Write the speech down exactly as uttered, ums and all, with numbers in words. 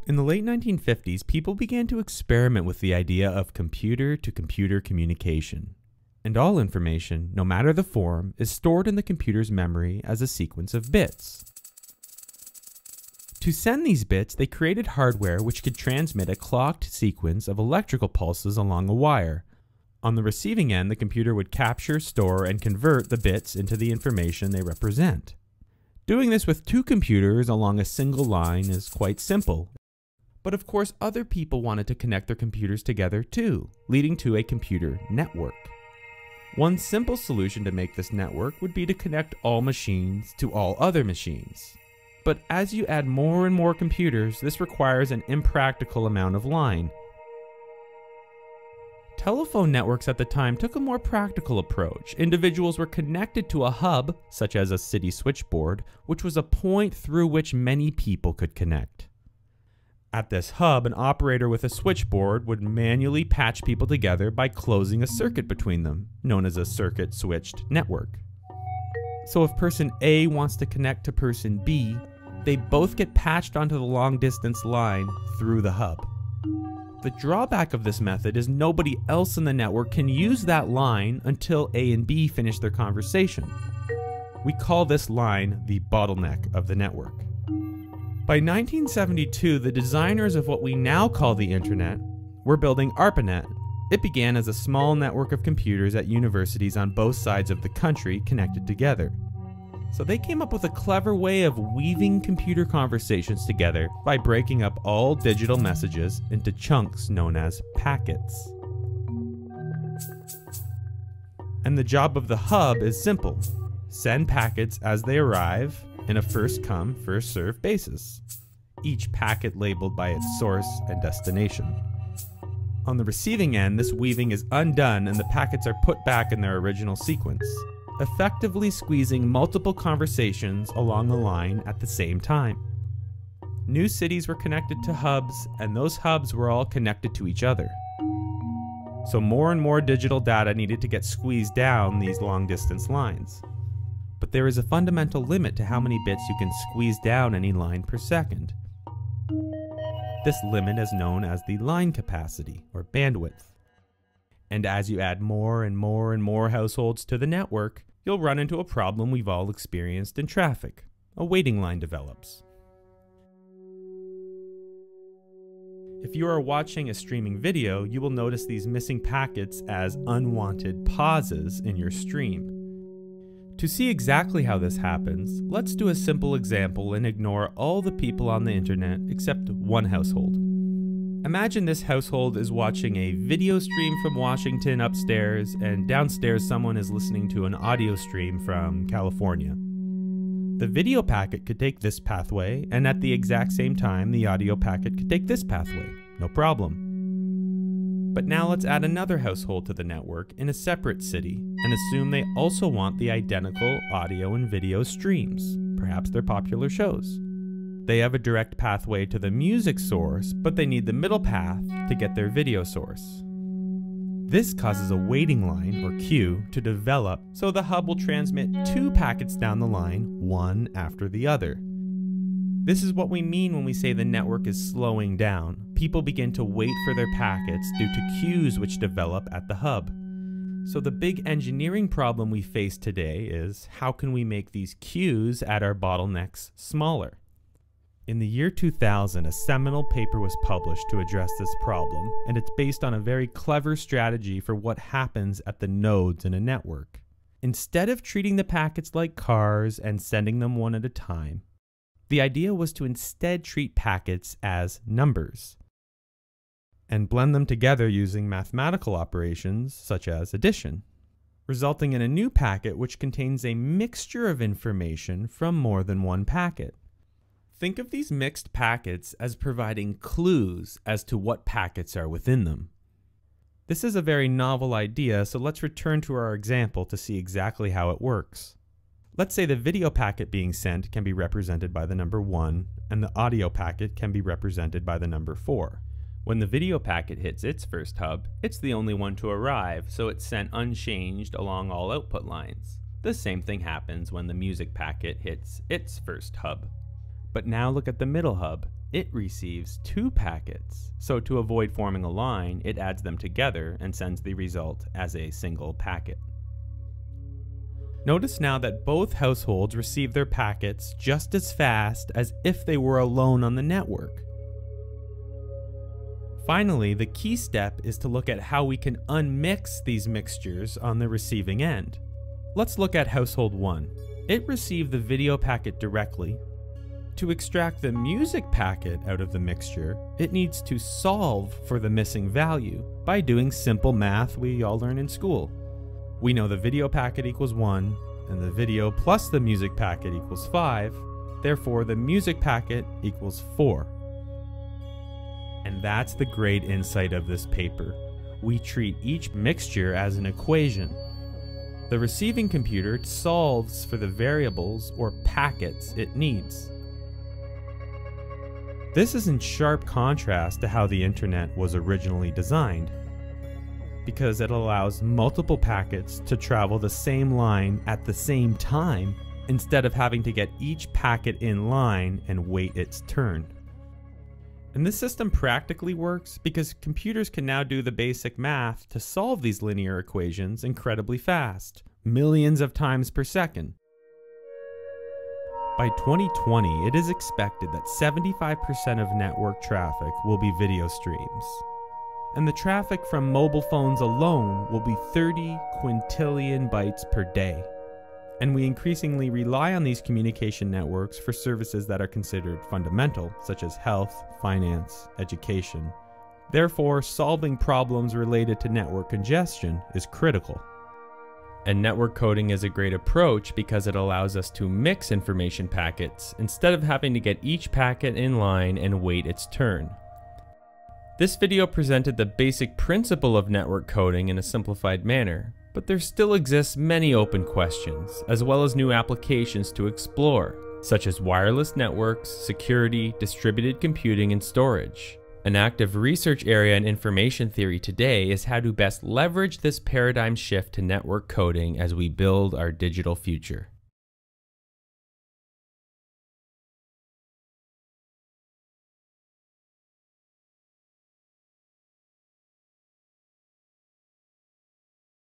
In the late nineteen fifties, people began to experiment with the idea of computer-to-computer communication. And all information, no matter the form, is stored in the computer's memory as a sequence of bits. To send these bits, they created hardware which could transmit a clocked sequence of electrical pulses along a wire. On the receiving end, the computer would capture, store, and convert the bits into the information they represent. Doing this with two computers along a single line is quite simple. But of course, other people wanted to connect their computers together too, leading to a computer network. One simple solution to make this network would be to connect all machines to all other machines. But as you add more and more computers, this requires an impractical amount of line. Telephone networks at the time took a more practical approach. Individuals were connected to a hub, such as a city switchboard, which was a point through which many people could connect. At this hub, an operator with a switchboard would manually patch people together by closing a circuit between them, known as a circuit-switched network. So if person A wants to connect to person B, they both get patched onto the long-distance line through the hub. The drawback of this method is nobody else in the network can use that line until A and B finish their conversation. We call this line the bottleneck of the network. By nineteen seventy-two, the designers of what we now call the internet were building ARPANET. It began as a small network of computers at universities on both sides of the country connected together. So they came up with a clever way of weaving computer conversations together by breaking up all digital messages into chunks known as packets. And the job of the hub is simple: send packets as they arrive in a first-come, first-served basis, each packet labeled by its source and destination. On the receiving end, this weaving is undone and the packets are put back in their original sequence, effectively squeezing multiple conversations along the line at the same time. New cities were connected to hubs, and those hubs were all connected to each other. So more and more digital data needed to get squeezed down these long-distance lines. But there is a fundamental limit to how many bits you can squeeze down any line per second. This limit is known as the line capacity, or bandwidth. And as you add more and more and more households to the network, you'll run into a problem we've all experienced in traffic. A waiting line develops. If you are watching a streaming video, you will notice these missing packets as unwanted pauses in your stream. To see exactly how this happens, let's do a simple example and ignore all the people on the internet except one household. Imagine this household is watching a video stream from Washington upstairs, and downstairs someone is listening to an audio stream from California. The video packet could take this pathway, and at the exact same time the audio packet could take this pathway, no problem. But now let's add another household to the network in a separate city and assume they also want the identical audio and video streams. Perhaps they're popular shows. They have a direct pathway to the music source, but they need the middle path to get their video source. This causes a waiting line, or queue, to develop, so the hub will transmit two packets down the line, one after the other. This is what we mean when we say the network is slowing down. People begin to wait for their packets due to queues which develop at the hub. So the big engineering problem we face today is, how can we make these queues at our bottlenecks smaller? In the year two thousand, a seminal paper was published to address this problem, and it's based on a very clever strategy for what happens at the nodes in a network. Instead of treating the packets like cars and sending them one at a time, the idea was to instead treat packets as numbers and blend them together using mathematical operations such as addition, resulting in a new packet which contains a mixture of information from more than one packet. Think of these mixed packets as providing clues as to what packets are within them. This is a very novel idea, so let's return to our example to see exactly how it works. Let's say the video packet being sent can be represented by the number one, and the audio packet can be represented by the number four. When the video packet hits its first hub, it's the only one to arrive, so it's sent unchanged along all output lines. The same thing happens when the music packet hits its first hub. But now look at the middle hub. it receives two packets. So to avoid forming a line, it adds them together and sends the result as a single packet. Notice now that both households receive their packets just as fast as if they were alone on the network. Finally, the key step is to look at how we can unmix these mixtures on the receiving end. Let's look at household one. It received the video packet directly. To extract the music packet out of the mixture, it needs to solve for the missing value by doing simple math we all learn in school. We know the video packet equals one, and the video plus the music packet equals five, therefore the music packet equals four. And that's the great insight of this paper. We treat each mixture as an equation. The receiving computer solves for the variables or packets it needs. This is in sharp contrast to how the internet was originally designed, because it allows multiple packets to travel the same line at the same time instead of having to get each packet in line and wait its turn. And this system practically works because computers can now do the basic math to solve these linear equations incredibly fast, millions of times per second. By twenty twenty, it is expected that seventy-five percent of network traffic will be video streams. And the traffic from mobile phones alone will be thirty quintillion bytes per day. And we increasingly rely on these communication networks for services that are considered fundamental, such as health, finance, education. Therefore, solving problems related to network congestion is critical. And network coding is a great approach because it allows us to mix information packets instead of having to get each packet in line and wait its turn. This video presented the basic principle of network coding in a simplified manner, but there still exists many open questions, as well as new applications to explore, such as wireless networks, security, distributed computing, and storage. An active research area in information theory today is how to best leverage this paradigm shift to network coding as we build our digital future.